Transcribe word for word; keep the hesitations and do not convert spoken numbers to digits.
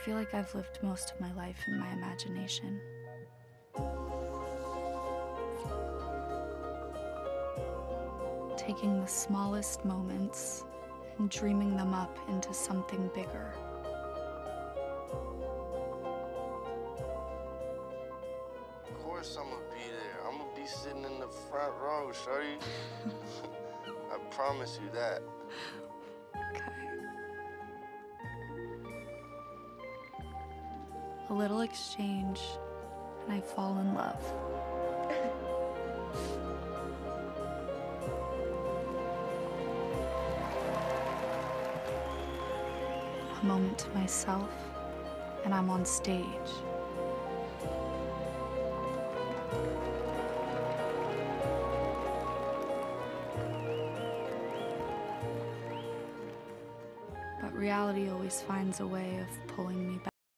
feel like I've lived most of my life in my imagination. Taking the smallest moments and dreaming them up into something bigger. Of course I'm gonna be there. I'm gonna be sitting in the front row, shorty. I promise you that. Okay. A little exchange, and I fall in love. A moment to myself, and I'm on stage. But reality always finds a way of pulling me